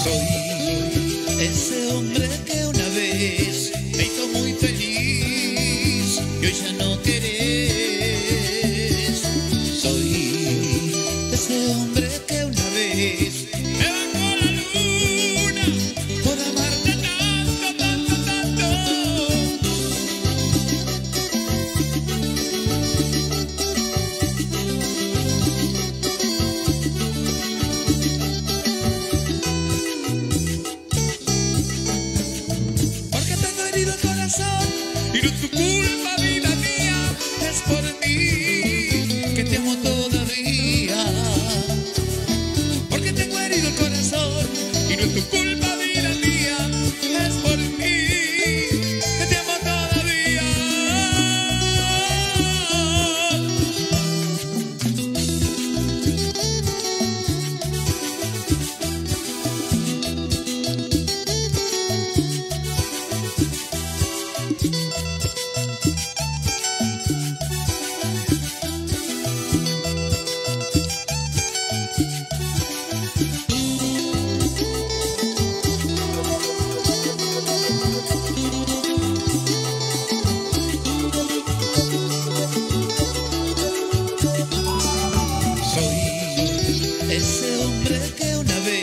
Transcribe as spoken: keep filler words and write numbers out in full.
Soy ese hombre que una vez me hizo muy feliz y hoy ya no querés. Soy ese hombre que una vez me bajó la luna por amarte tanto, tanto, tanto. Porque tengo herido el corazón y no es tu culpa, vida mía, es por mí que te amo todavía. Porque tengo herido el corazón y no es tu culpa, vida mía, es por mí que te amo todavía. Soy ese hombre que una vez